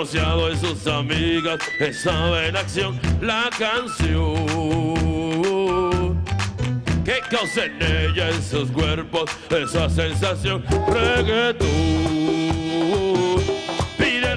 bronceado y sus amigas estaba en acción la canción que causa en ella, en sus cuerpos, esa sensación. Reggaetón, pide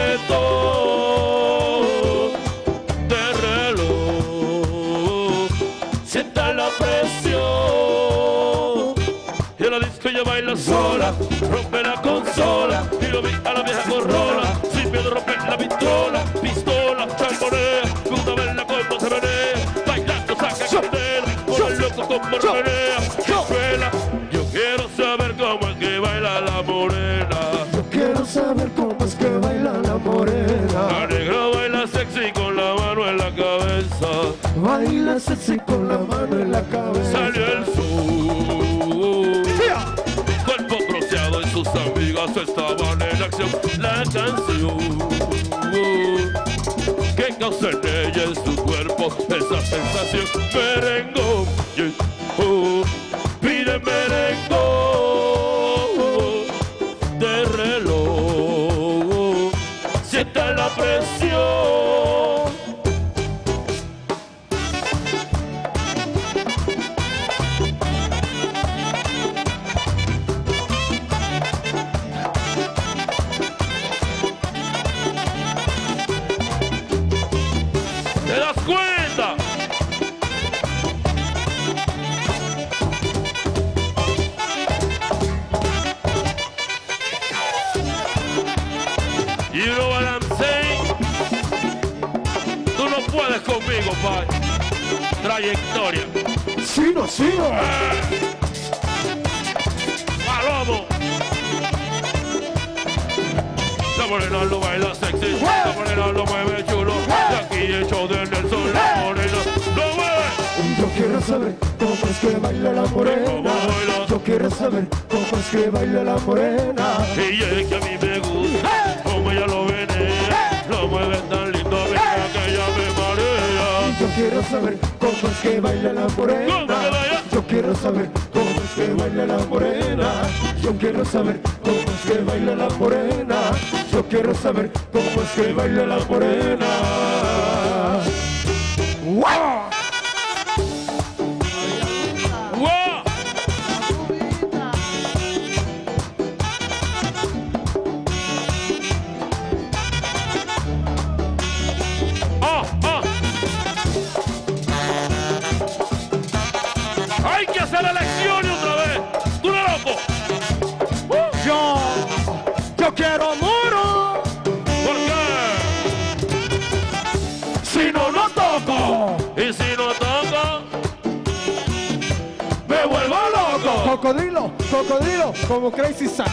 reggaetón de reloj, sienta la presión. Y en la disco ella baila sola, rompe la consola y lo vi a la vieja corrola, sin miedo rompe la pistola, chambonea, gusta verla como se menea, bailando saca candela, como el loco como menea, chuela. Yo quiero saber cómo es que baila la morena. Yo quiero saber cómo es que baila la morena. La negra baila sexy con la mano en la cabeza, Baila sexy con la mano en la cabeza. salió el sol, cuerpo bronceado y sus amigas estaban en acción. La canción que causa en ella, en su cuerpo, esa sensación. Merengón, pide merengón de reloj, sienta la presión. ¿Te das cuenta? You know what I'm saying? Tú no puedes conmigo, pai. Trayectoria. Sigo. Palomo. La morena lo baila sexy, la morena lo mueve chulo, y aquí hecho de Nelson, la morena lo mueve. Yo quiero saber cómo es que baila la morena. Yo quiero saber cómo es que baila la morena. Y es que a mí me gusta como ella lo menea, lo mueve tan lindo, mira que ella me marea. Yo quiero saber cómo es que baila la morena. Yo quiero saber cómo es que baila la morena. Yo quiero saber cómo es que baila la morena. Yo quiero saber cómo es que baila la morena. ¡Wow! ¡Wow! Hay que hacer elecciones otra vez. ¡Tú eres loco! Yo quiero muro. ¿Por qué? Si no, no toco. Y si no toco, Me vuelvo loco. Cocodrilo, como Crazy Sax.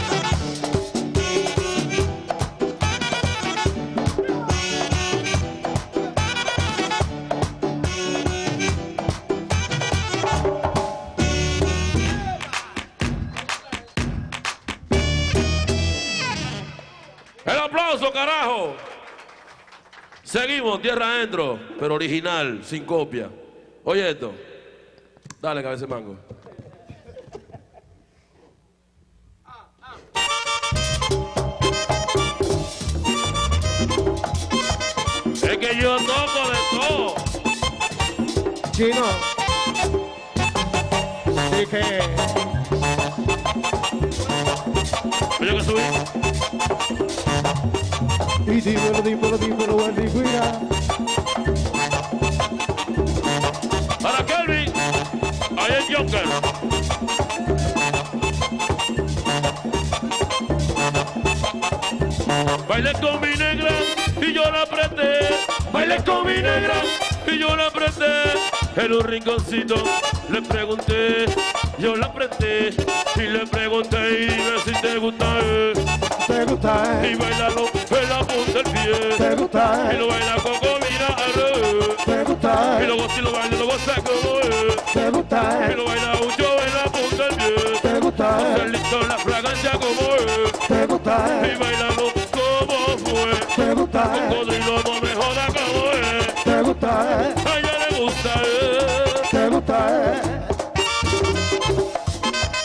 el aplauso, carajo. Seguimos, tierra adentro, pero original, sin copia. Oye esto. Dale, cabeza de mango. Es que yo toco de todo. Chino. Dije. Oye que subí. Y dímelo, Antigüita. Para Kelvin, ahí el Joker. Bailé con mi negra y yo la apreté. Bailé con mi negra y yo la apreté. En un rinconcito le pregunté, yo la apreté y le pregunté y dime si te gusta. Te gusta, Y bailalo en la punta del pie. te gusta, Y lo baila Coco, mira, te gusta, y luego si lo baila, lo goza como es. te gusta, Y lo baila mucho en la punta del pie. te gusta, Hacer listo la fragancia como es. te gusta, Y bailalo como fue. te gusta, Cocodrilo no me joda como es. te gusta, A ella le gusta, te gusta,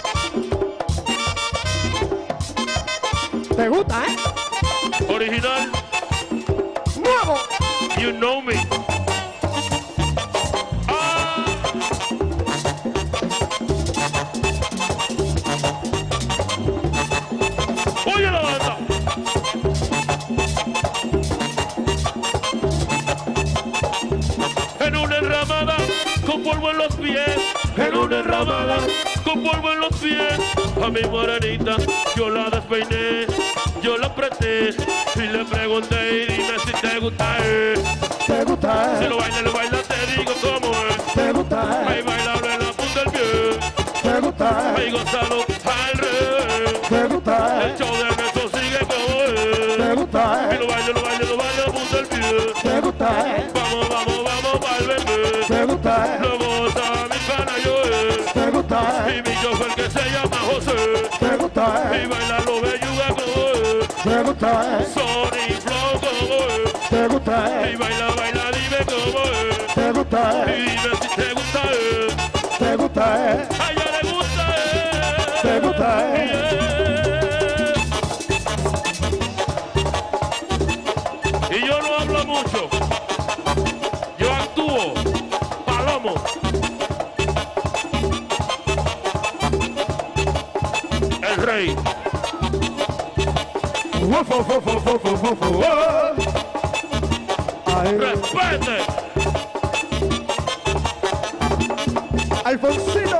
te gusta, Original. You know me. Ah. Oye la banda. En una enramada con polvo en los pies. En una enramada con polvo en los pies. A mi morenita yo la despeiné, yo la apreté y le pregunté y dime si te gusta. Te gusta. Si lo baila, te digo cómo es. Te gusta. Ahí bailable en la punta del pie. Te gusta. Ahí gozalo al revés. Te gusta. El show de Ernesto sigue como es. Te gusta. Y lo baila a la punta del pie. Te gusta. Vamos, pa'l bebé. Te gusta. Lo goza mi pana Joel. Te gusta. Y mi chofer que se llama José. Te gusta. Y baila lo belluga como es. Te gusta. Sony Flow como es. Te gusta. Y baila, dime cómo es. Te gusta. Y dime si te gusta Te gusta. a ella le gusta Te gusta. Y yo no hablo mucho. Yo actúo. Palomo. El rey. Ay, Respete. Alfonsino.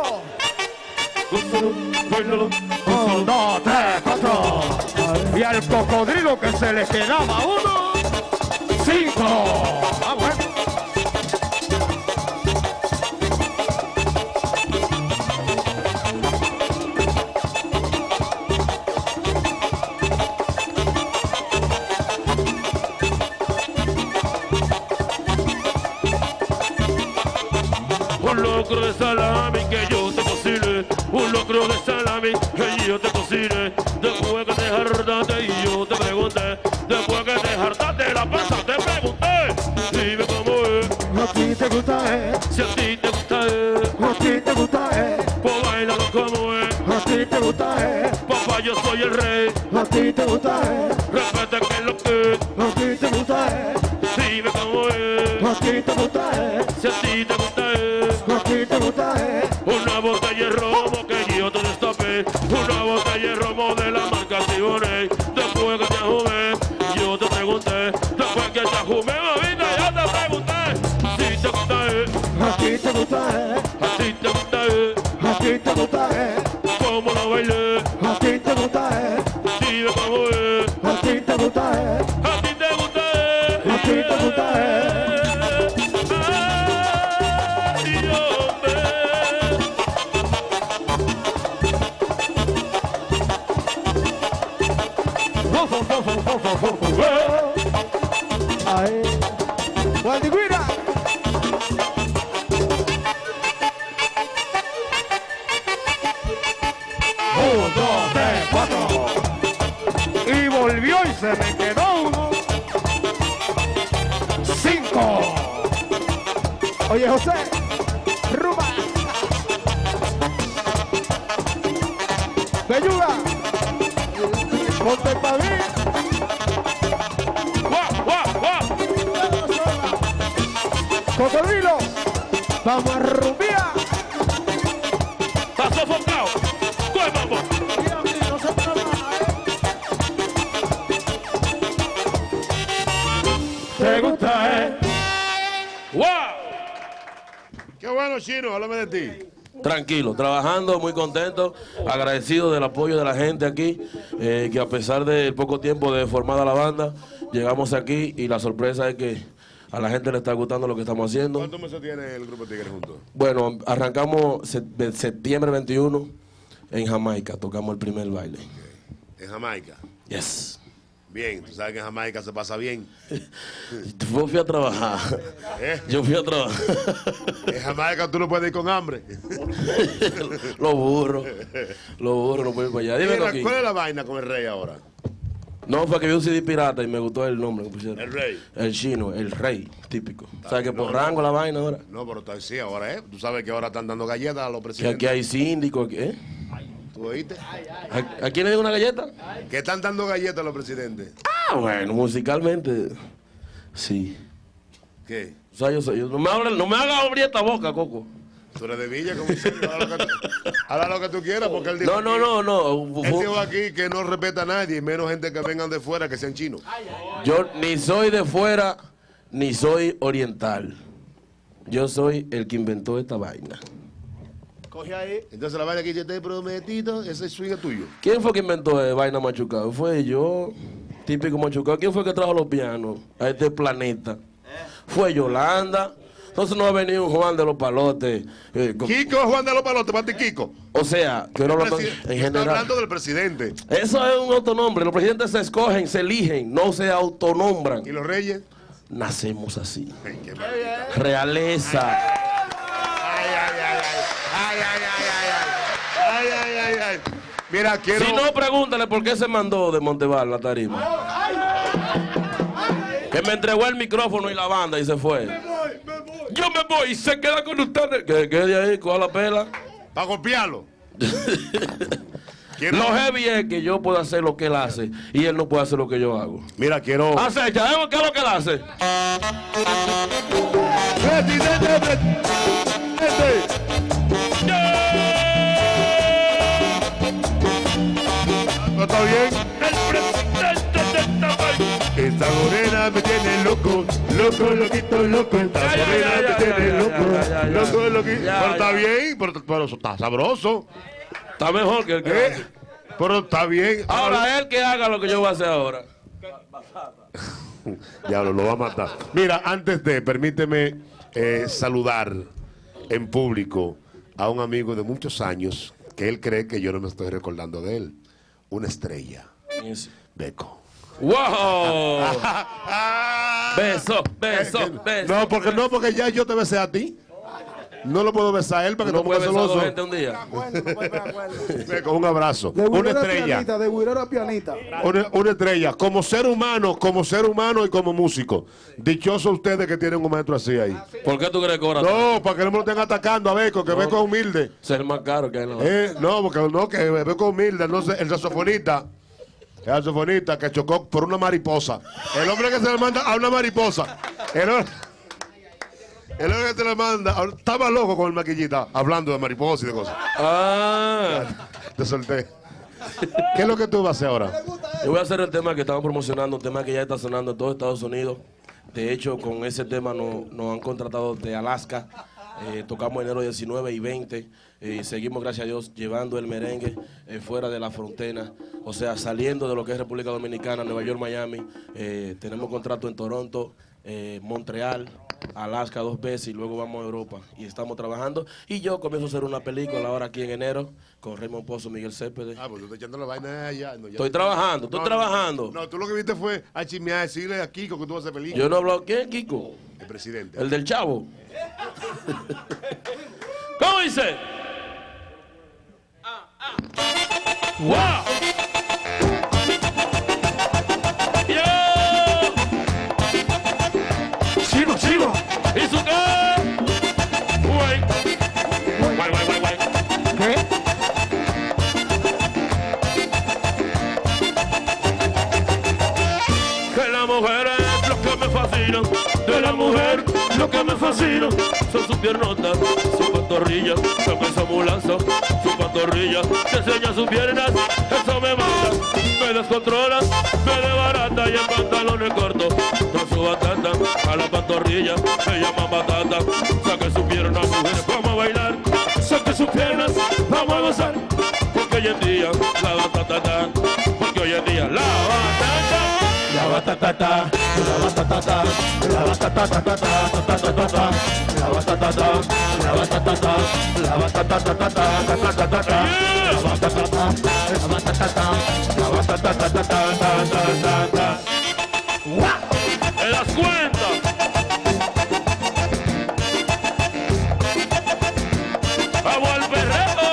Bailalo. 1, 2, 3, 4. Y al cocodrilo que se le quedaba 1, 5. Ah, bueno. Un locro de salami que yo te cocine. Un locro de salami que yo te cocine. Después que te hartaste y yo te pregunté. Después que te hartaste la panza te pregunté. Dime cómo es. A ti te gusta, Si a ti te gusta a ti te gusta, pues bailalo como es. a ti te gusta, Papá, yo soy el rey. a ti te gusta, Respeta que es lo que. a ti te gusta, Dime cómo es. a ti te gusta, Si a ti te gusta a ti te gusta, una botella de romo que yo te destapé. Una botella de romo de la marca Siboney. Después que te jumé, yo te pregunté. Después que te jumé, mamita, yo te pregunté. Si te gusta, a ti te gusta, a ti te gusta, a ti te gusta, cómo lo bailé. a ti te gusta, Dime cómo es. a ti te gusta, A ti te gusta, a ti te gusta, Ay, hombre. ay, Guardigüira. Un, dos, tres, cuatro. Y volvió y se me quedó 1, 5. Oye, José, Ruba, Belluga, ponte pa' mí. Guau, guau, guau. Cocodrilo, vamos a rumbear. Está sofocado. Coge, mambo. Te gusta, ¡Wow! Qué bueno, Chino, háblame de ti. Tranquilo, trabajando, muy contento, agradecido del apoyo de la gente aquí, que a pesar del poco tiempo de formada la banda, llegamos aquí y la sorpresa es que a la gente le está gustando lo que estamos haciendo. ¿Cuántos meses tiene el Grupo Tigre juntos? Bueno, arrancamos septiembre 21 en Jamaica, tocamos el primer baile. En Jamaica. Yes. Bien, tú sabes que en Jamaica se pasa bien. Yo fui a trabajar. ¿Eh? Yo fui a trabajar. En Jamaica tú no puedes ir con hambre. Los burros no pueden ir para allá. Dime, Mira, Coquín. ¿cuál es la vaina con el rey ahora? No, fue que vi un CD pirata y me gustó el nombre que pusieron. El rey. El chino, el rey, típico. O sea, que no, por no. rango la vaina ahora. No, pero sí, ahora es. Tú sabes que ahora están dando galletas a los Que presidentes. aquí hay síndico, ¿eh? ¿Tú oíste? ¿A quién le dio una galleta? ¿Qué están dando galletas a los presidentes? Ah, bueno, musicalmente, sí. ¿Qué? O sea, no me hagas abrir esta boca, Coco. Tú eres de Villa, como dice, haga lo que tú quieras, porque él dijo no. Él dijo aquí que no respeta a nadie, y menos gente que vengan de fuera, que sean chinos. Yo ni soy de fuera, ni soy oriental. Yo soy el que inventó esta vaina. Coge ahí. Entonces la vaina que yo te he prometido, ese swing es tuyo. ¿Quién fue que inventó vaina machucado? Fue yo, típico machucado. ¿Quién fue que trajo los pianos a este planeta? Fue Yolanda. Entonces no ha venido un Juan de los Palotes. Kiko Juan de los Palotes, para ti Kiko. O sea, yo no hablo en Está general. hablando del presidente. Eso es un autonombre. Los presidentes se escogen, se eligen, no se autonombran. ¿Y los reyes? Nacemos así. Ay, qué maldita. Realeza. Ay. Mira, quiero... Si no, pregúntale por qué se mandó de Monteval la tarima. Que me entregó el micrófono y la banda y se fue. Yo me voy y se queda con ustedes. Que quede ahí, coja la pela. Para copiarlo. Lo heavy es que yo puedo hacer lo que él hace y él no puede hacer lo que yo hago. Mira, quiero... Acecha, ¿qué es lo que él hace? ¡Presidente! ¿No está bien? El presidente de esta vaina. Esta morena me tiene loco, loco. Esta morena me tiene loco, loquito. Pero está bien, pero está sabroso. Está mejor que el que hace. Pero está bien. Ahora él que haga lo que yo voy a hacer ahora. Diablo, lo va a matar. Mira, antes de, permíteme saludar en público a un amigo de muchos años que él cree que yo no me estoy recordando de él. Una estrella. Beco. ¡Wow! Beso. No, porque ya yo te besé a ti. No lo puedo besar a él para que no no puede ponga besar a celoso. gente un día. Beco, un abrazo. De Una Guirera estrella. Pianita, de Guirera Pianita. Una estrella. Como ser humano y como músico. Dichosos ustedes que tienen un maestro así ahí. ¿Por qué tú crees que ahora No, para que no me lo estén atacando a Beco, que Beco es humilde. es el más caro que hay en la... No, porque no, que Beco es humilde. No sé, el saxofonista que chocó por una mariposa. El hombre que se le manda a una mariposa. El hombre que se le manda. Estaba loco con el maquillita, hablando de mariposa y de cosas. Te solté. ¿Qué es lo que tú vas a hacer ahora? Yo voy a hacer el tema que estamos promocionando, un tema que ya está sonando en todo Estados Unidos. De hecho, con ese tema nos han contratado de Alaska. Tocamos enero 19 y 20. Seguimos, gracias a Dios, llevando el merengue fuera de la frontera. O sea, saliendo de lo que es República Dominicana, Nueva York, Miami. Tenemos contrato en Toronto, Montreal, Alaska 2 veces y luego vamos a Europa. Y estamos trabajando. Y yo comienzo a hacer una película ahora aquí en enero con Raymond Pozo, Miguel Céspedes. Pues tú estás echando la vaina allá. No, Estoy trabajando. No, tú lo que viste fue a chismear, decirle a Kiko que tú vas a hacer película. Yo no hablo. ¿Quién es Kiko? El presidente. El del Chavo. ¿Cómo dice? ¡Wow! Sigo. ¿Y su qué? Guay. ¿Qué? Que la mujer es lo que me fascina. De la mujer lo que me fascina son sus piernotas, sus pantorrillas, son esa mulanza, sus pantorrillas, te enseña sus piernas, eso me mata, me descontrola, me desbarata y en pantalones cortos, con su batata a la pantorrilla, me llama batata, saque sus piernas, mujeres, vamos a bailar, saque sus piernas, vamos a gozar, porque hoy en día la batata, porque hoy en día la batata. La batata, la batata, la batata, la batata, la batata, la batata, la batata. ¿Te das cuenta? Vamos al perreo.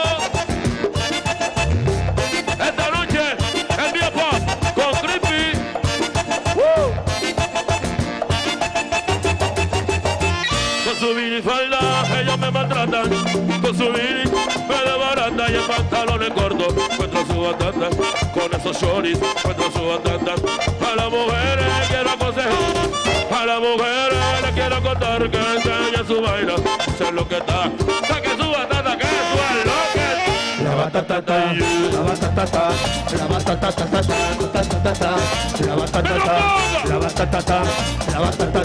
Esta noche el Vía Pop con Creepy. Con su minifalda ellos me maltratan, con su mini me desbaratan y en pantalones cortos encuentro su batata, con esos shorts encuentro su batata. A las mujeres quiero aconsejar, a las mujeres le quiero contar que enseñe su vaina. Sé lo que está, saque su batata, que suba lo que. La batata, la batata, la batata, la batata, la batata, la batata, la batata,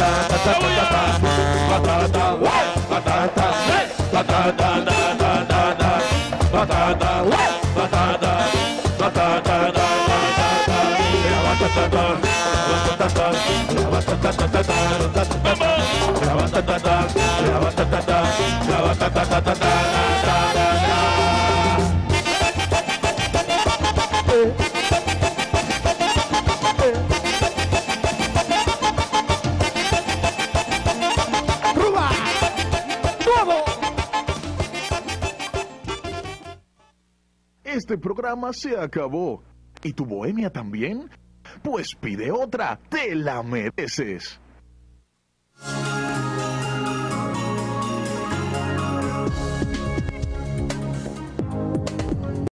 batata, batata, batata, Este programa se acabó. ¿Y tu bohemia también? Pues pide otra, te la mereces.